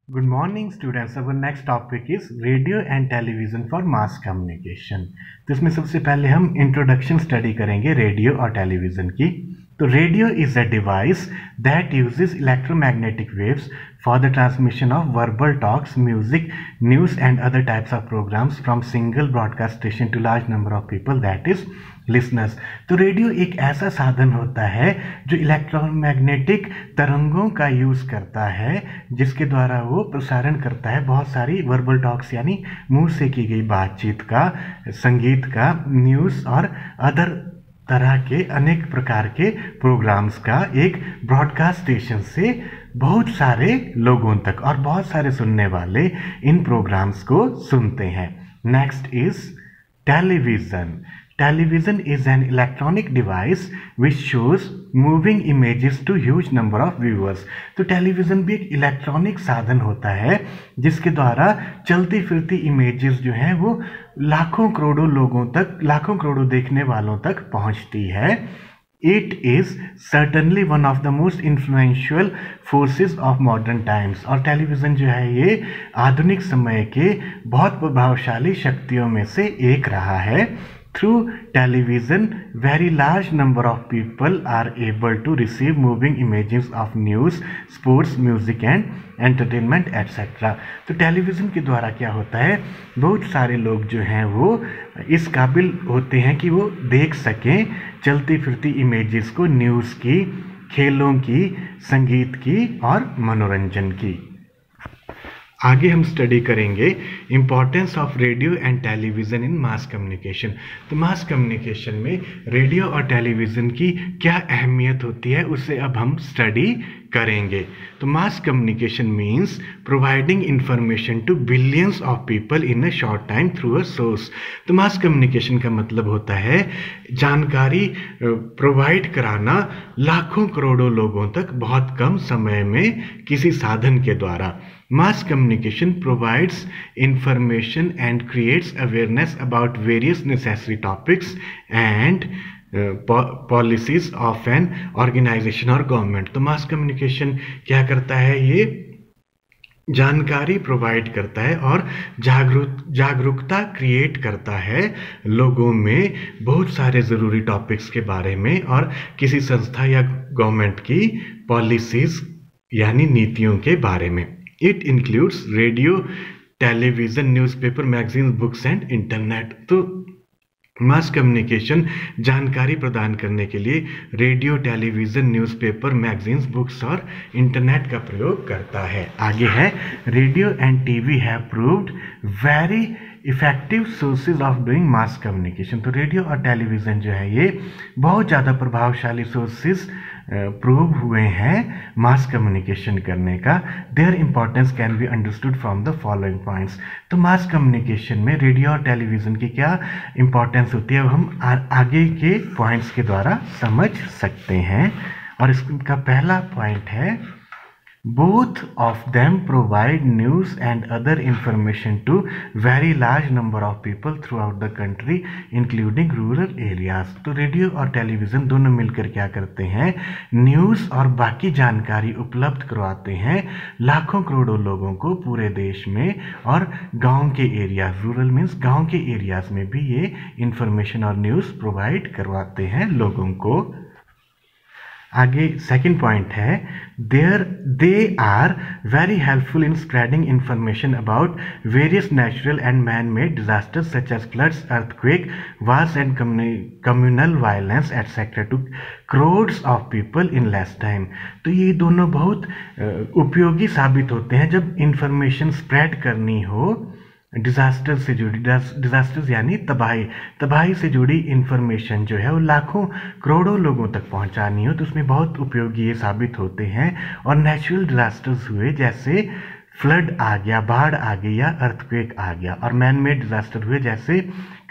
Good morning students. Our next topic is radio and television for mass communication. तो इसमें सबसे पहले हम इंट्रोडक्शन स्टडी करेंगे रेडियो और टेलीविज़न की. तो radio is a device that uses electromagnetic waves for the transmission of verbal talks, music, news and other types of programs from single broadcast station to large number of people, that is listeners. तो radio एक ऐसा साधन होता है जो electromagnetic तरंगों का use करता है, जिसके द्वारा वो प्रसारण करता है बहुत सारी वर्बल टॉक्स यानी मुंह से की गई बातचीत का, संगीत का, न्यूज़ और अदर तरह के अनेक प्रकार के प्रोग्राम्स का एक ब्रॉडकास्ट स्टेशन से बहुत सारे लोगों तक, और बहुत सारे सुनने वाले इन प्रोग्राम्स को सुनते हैं. Next is television. Television is an electronic device which shows moving images to huge number of viewers. तो टेलीविज़न भी एक इलेक्ट्रॉनिक साधन होता है जिसके द्वारा चलती फिरती इमेजेस जो हैं वो लाखों करोड़ों लोगों तक, लाखों करोड़ों देखने वालों तक पहुंचती है. It is certainly one of the most influential forces of modern times. और टेलीविज़न जो है ये आधुनिक समय के बहुत प्रभावशाली शक्तियों में से एक रहा है. Through television, very large number of people are able to receive moving images of news, sports, music and entertainment etc. तो टेलीविज़न के द्वारा क्या होता है, बहुत सारे लोग जो हैं वो इस काबिल होते हैं कि वो देख सकें चलती फिरती इमेजेस को, न्यूज़ की, खेलों की, संगीत की और मनोरंजन की. आगे हम स्टडी करेंगे importance of radio and television in mass communication. तो मास कम्युनिकेशन में रेडियो और टेलीविज़न की क्या अहमियत होती है उसे अब हम स्टडी करेंगे. तो mass communication means providing information to billions of people in a short time through a source. तो मास कम्युनिकेशन का मतलब होता है जानकारी प्रोवाइड कराना लाखों करोड़ों लोगों तक बहुत कम समय में किसी साधन के द्वारा. Mass communication provides information and creates awareness about various necessary topics and policies of an organization or government. तो mass communication क्या करता है, ये जानकारी प्रोवाइड करता है और जागरूकता क्रिएट करता है लोगों में बहुत सारे ज़रूरी टॉपिक्स के बारे में और किसी संस्था या गवर्नमेंट की पॉलिसीज़ यानी नीतियों के बारे में. It includes radio, television, newspaper, magazines, books and internet. तो मास कम्युनिकेशन जानकारी प्रदान करने के लिए radio, television, newspaper, magazines, books और इंटरनेट का प्रयोग करता है. आगे है radio and TV have proved very effective sources of doing mass communication. तो रेडियो और टेलीविज़न जो है ये बहुत ज़्यादा प्रभावशाली सोर्सेज प्रूव हुए हैं मास कम्युनिकेशन करने का. Their importance can be understood from the following points. तो मास कम्युनिकेशन में रेडियो और टेलीविज़न की क्या इंपॉर्टेंस होती है हम आगे के पॉइंट्स के द्वारा समझ सकते हैं. और इसका पहला पॉइंट है both of them provide news and other information to very large number of people throughout the country including rural areas. तो रेडियो और टेलीविज़न दोनों मिलकर क्या करते हैं, न्यूज़ और बाकी जानकारी उपलब्ध करवाते हैं लाखों करोड़ों लोगों को पूरे देश में, और गांव के एरियाज, रूरल मीन्स गांव के एरियाज में भी ये इंफॉर्मेशन और न्यूज़ प्रोवाइड करवाते हैं लोगों को. आगे सेकंड पॉइंट है they are very helpful in spreading information about various natural and man made disasters such as floods, earthquake, wars and communal violence etcetera to crores of people in less time. तो ये दोनों बहुत उपयोगी साबित होते हैं जब इंफॉर्मेशन स्प्रेड करनी हो, डिज़ास्टर से जुड़ी, डिज़ास्टर्स यानी तबाही से जुड़ी इंफॉर्मेशन जो है वो लाखों करोड़ों लोगों तक पहुंचानी हो, तो उसमें बहुत उपयोगी ये साबित होते हैं. और नेचुरल डिज़ास्टर्स हुए जैसे फ्लड आ गया, बाढ़ आ गई या अर्थक्वेक आ गया, और मैन मेड डिज़ास्टर हुए जैसे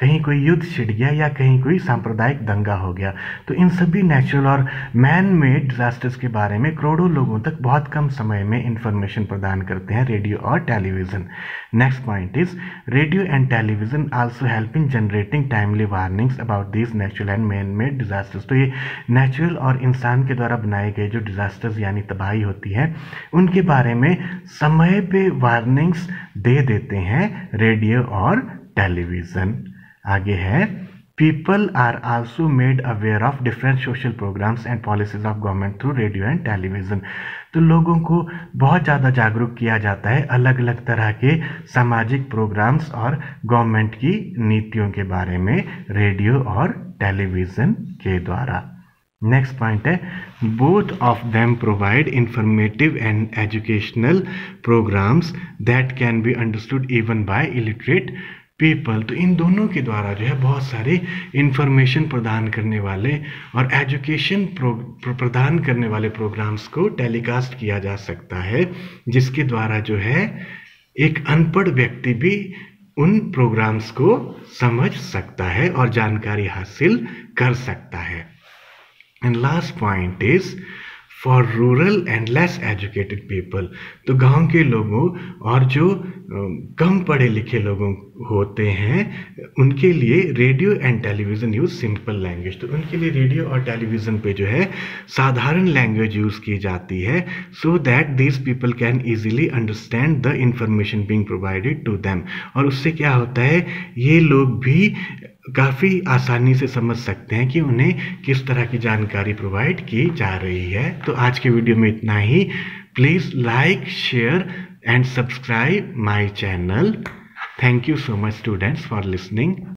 कहीं कोई युद्ध छिड़ गया या कहीं कोई सांप्रदायिक दंगा हो गया। तो इन सभी नेचुरल और मैन मेड डिजास्टर्स के बारे में करोड़ों लोगों तक बहुत कम समय में इंफॉर्मेशन प्रदान करते हैं रेडियो और television. Next point is radio and television also help in generating timely warnings about these natural and man made disasters. तो ये नेचुरल और इंसान के द्वारा बनाए गए जो डिजास्टर्स यानी तबाही होती है उनके बारे में समय पे वार्निंग्स दे देते हैं रेडियो और टेलीविज़न। आगे है people are also made aware of different social programmes and policies of government through radio and television. तो लोगों को बहुत ज़्यादा जागरूक किया जाता है अलग अलग तरह के सामाजिक प्रोग्राम्स और गवर्नमेंट की नीतियों के बारे में रेडियो और टेलीविज़न के द्वारा। नेक्स्ट पॉइंट है both of them provide informative and educational programmes that can be understood even by illiterate people. तो इन दोनों के द्वारा जो है बहुत सारे इंफॉर्मेशन प्रदान करने वाले और एजुकेशन प्रदान करने वाले प्रोग्राम्स को टेलीकास्ट किया जा सकता है जिसके द्वारा जो है एक अनपढ़ व्यक्ति भी उन प्रोग्राम्स को समझ सकता है और जानकारी हासिल कर सकता है। And last point is for rural and less educated people. तो गांव के लोगों और जो कम पढ़े लिखे लोगों होते हैं उनके लिए radio and television use simple language. तो उनके लिए रेडियो और टेलीविज़न पे जो है साधारण लैंग्वेज यूज़ की जाती है so that these people can easily understand the information being provided to them. और उससे क्या होता है ये लोग भी काफ़ी आसानी से समझ सकते हैं कि उन्हें किस तरह की जानकारी प्रोवाइड की जा रही है। तो आज के वीडियो में इतना ही। Please like share and subscribe my channel. Thank you so much students for listening.